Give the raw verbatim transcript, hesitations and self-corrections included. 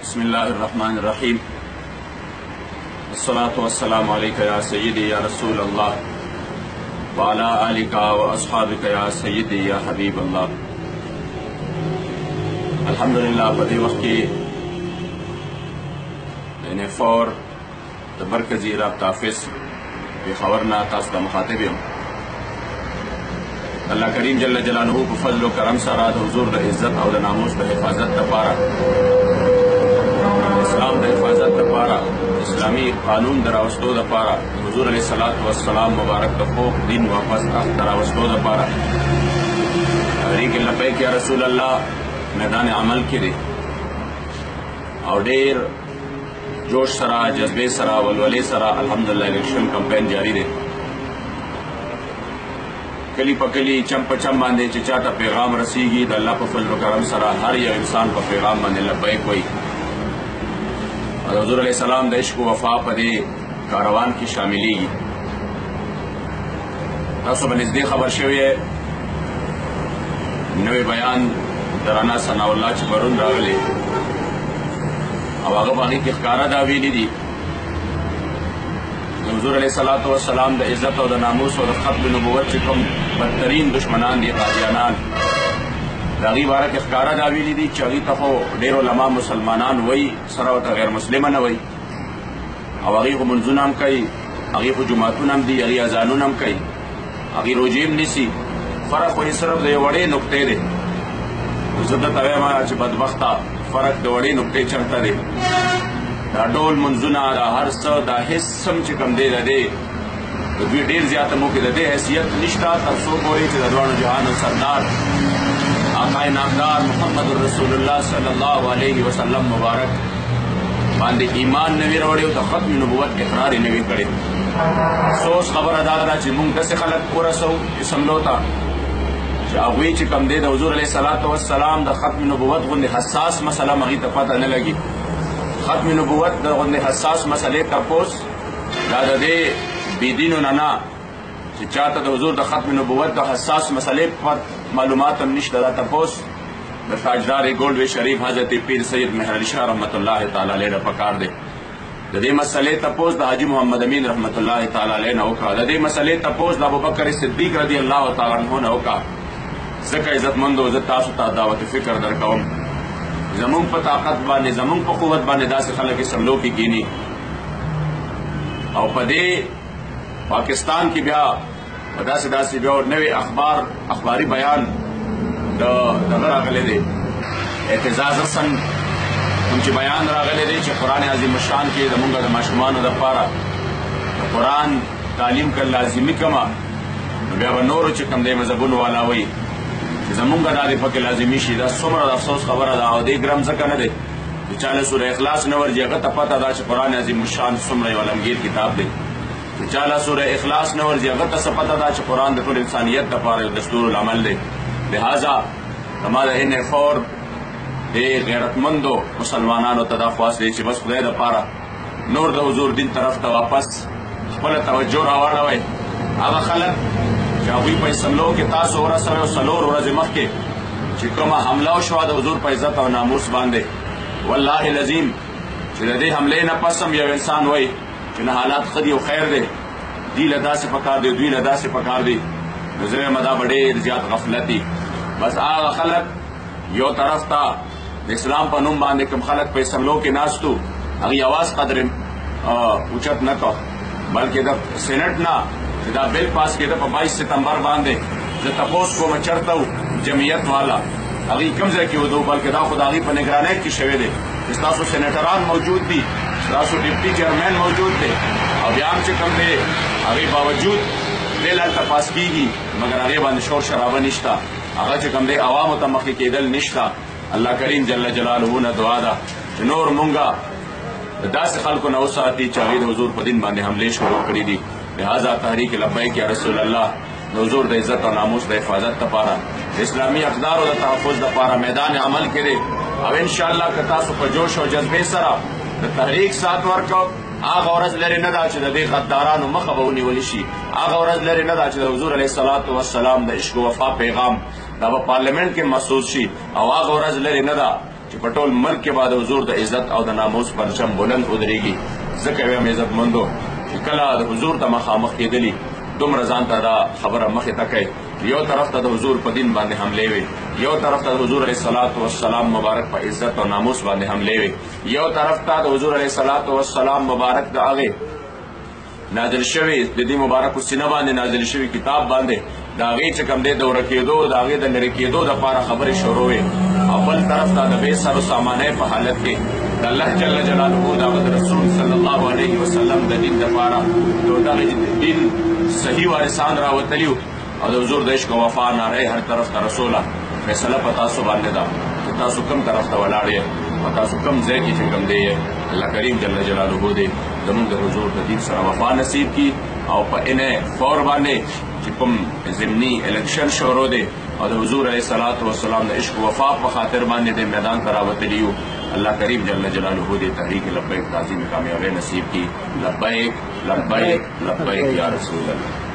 बिस्मिल्लाहिर्रहमानिर्रहीम। अस्सलातु वस्सलामु अलैका या सय्यदी या रसूल अल्लाह व अला आलिका व अस्हाबिका या सय्यदी या हबीब अल्लाह। अल्हम्दुलिल्लाह बदे वक्त की मैंने फौर द मरकजी राब्ता ऑफिस खबर ना तास का मुखातिब हूँ। अल्लाह करीम जल्ल जलालहू को फजल करम सरा हुजूर द इज्जत और नामूस द हिफाजत द पारा, इस्लाम द हिफाजत द पारा, इस्लामी कानून दरावस्तो द पारा, हुजूर अलैहिस्सलातु वस्सलाम मुबारक द फोक दिन वापस दरावस्तो द पारा। तहरीक लब्बैक या रसूल अल्लाह मैदान अमल के दे और ढेर जोश सरा, जज्बे सरा, वलवले सरा अल्हम्दुलिल्लाह इलेक्शन कैंपेन जारी रहे। कली पकली चम पचम बांधे चिचाटा पैगाम रसीगी द अल्लाह पर फजल करम सरा हर या इंसान पर पैगाम बांधे लब्बैक कोई और हुजूर अलैहिस्सलाम द इश्क वफा पदे कारवान की शामिली तासो बनिज़दे खबर शवी है। नवे बयान दराना सनाउल्लाह चबरुन रागले अब आगे बागी की खारा दावीली दी हुजूर अलैहिस्सलातु वस्सलाम द इज्जत और द नामूस और खत्म नबुवत चिकम बदतरीन दुश्मनान दी कादियानान दागी बारक इख्कारा दावीली दी चगी तफो डेरो लमा मुसलमानान वही सरावत गैर मुस्लिमान वही अब अगी को मंजुनाम कई अगी को जुमातुनाम दी अगी अजानुनाम कई अगी रोजीम निसी फर्क वही सिर्फ दे वड़े नुक्ते दे जुद्दत अवेमा बदबख्ता फर्क दे वड़े नुक्ते चलता दे दा डोल मंजुना दा हर स दा हिस्सम चिकम दे दे दुई ढेर ज्यादा मौके दे हैसियत निष्ठा तरसो बोले च दरवान जहान सरदार आकाए नामदार मोहम्मद रसूलुल्लाह सल्लल्लाहु अलैहि वसल्लम मुबारक बांधे ईमान नवी रवड़े तो खत्म नबुवत इकरार नवी करे सोच खबर अदा करा च मुंग दस खलक पूरा सौ समलोता जागुई चिकम दे हुजूर अलैहिस्सलातु वस्सलाम द खत्म नबुवत गुंदे हसास मसला मगी त पता न लगी। खत्म नबुवत द गुंदे हसास मसले तपोस दादा दे बेदीन नाना चाहता तो हुजूर द खत्म नबुवत द हसास मसले पर मालूमात निश दा तपोस द ताजदार गोल्ड वे शरीफ हजरत पीर सैयद मेहर अली शाह रहमतुल्लाह तआला अलैह पकार दे दे मसले तपोस द हाजी मोहम्मद अमीन रहमतुल्लाह तआला अलैह नौ का दे मसले तपोस द अबू बकर सिद्दीक रदी अल्लाह तआला अन्हु नौ का ज़का इज्जतमंद इज्जत तासु ता दावत फिक्र दर कौम जमुन पर ताकत बाने जमुन पर कुव्वत बाने दास खलक समलो की कीनी और पदे पाकिस्तान की ब्या दास दास ब्या नवे अखबार अखबारी बयान दगर आगले दे एतजाज सन उनके बयान रागले दे च कुरान अजीम शान के दमुंगा द माशुमान द पारा कुरान तालीम कर लाजिमी कमा ब्या नोर च कम दे मजबुन वाला वही जमुंगा दादे पके लाजिमी शीदा सुमर अफसोस खबर अदा दे ग्राम जका न दे चाले सूरह इखलास नवर जगत पता दा कुरान अजीम शान सुमर वालमगीर किताब दे चाला सूरह इखलास नवर जगत पता दा कुरान द कुल इंसानियत द पार दस्तूर अमल दे लिहाजा हमारा इन फौर दे गैरतमंदो मुसलमानानो तदाफास दे बस खुदा द पारा नूर द हुजूर दिन तरफ ता वापस खपल तवज्जो रावड़ा वे आगा खलक जावी पे समलो के तास और सवे सलोर और जमख के चिकमा हमला शवाद हुजूर पे इज्जत और नामूस बांधे वल्लाहि लजीम चिरदे हमले न पसम या इंसान वही जिन हालात खदी और खैर दे दिल अदा से पकार दे दिल अदा से पकार दे नजर मदा बड़े ज्यादा गफलती बस आगा खलक यो तरफ था इस्लाम पर नुम बांधे कम खलक पे समलो के नास्तू अगी आवाज कदर उचत न तो बल्कि जब सेनेट ना दा बिल पास के दफा बाईस सितम्बर बांधे जो तपोस को मैं चढ़ता हूँ जमीयत वाला अभी कम से क्यों दो बल्कि दा खुदा पर निगरानी की शवे दे इस तासो सेनेटरान मौजूद थी तासो डिप्टी चेयरमैन मौजूद थे अभियान से कम दे अभी बावजूद बेलाल तपास की मगर अरे बंद शोर शराबा निश्ता अगर से कम दे अवाम तमकी के दल निश्ता अल्लाह करीम जल्ल जलालहू न दुआ दा नूर मुंगा दास खल को नौसाती चाहीद हुजूर पर दिन बांधे हमले शुरू करी दी। लिहाजा तहरीक लब्बैक या रसूल अल्लाह हुजूर द इज्जत और नामूस द हिफाजत द पारा इस्लामी अक़दार और तहफ़्फ़ुज़ द पारा मैदान अमल के दे अब इंशाअल्लाह कतासु पर जोश और जज्बे सरा द तहरीक साथ वर्को आग औरज लरे न दाच दे गद्दारान मखबौनी वलिशी आग औरज लरे न दाच हुजूर अलैहिस्सलातु वस्सलाम द इश्क वफा पैगाम दा पार्लियामेंट के महसूस शी और आग औरज लरे न दा چې په ټول ملک کې به د حضور د عزت او د ناموس پرچم بلند ودرېږي. ځکه وایم عزتمندو چې کله د حضور ته مخامخ کېدلي دومره ځان ته دا خبره مخې ته کوي. یو طرف ته د حضور په دین باندې حملې وي، یو طرف ته د حضور علیه الصلاة والسلام مبارک په عزت او ناموس باندې حملې وي، یو طرف ته د حضور علیه الصلاة والسلام مبارک د هغې نازل شوي د دې مبارکو سینه باندې نازل شوي کتاب باندې د هغې چې کوم دی د ورک کېدو د هغې د لرې کېدو دپاره خبرې شروع وې، او بل طرف ته د بې سر و سامانۍ په حالت کې د الله جل جلاله د هغه د رسول صلی الله علیه وسلم د دین دپاره د دغه دین صحیح وارثان راوتلي او د حضور د عشق او وفا ناره هر طرف ته رسوله. فیصله په تاسو باندې ده چې تاسو کوم طرف ته ولاړ یې او تاسو کوم ځای کې چې کوم دی یې. الله کریم جل جلاله دې زموږ د حضور د دین سره وفا نصیب کړي او په انې فور باندې چې کوم ضمني الیکشن شروع دی او د حضور علیه الصلاة والسلام د عشق و وفا په خاطر باندې د میدان ته راوتلي یو. الله کریم جل جلاله دې تحریک لبیک تعظیم کامیابی نصیب کړي. لبیک لبیک لبیک یا رسول الله.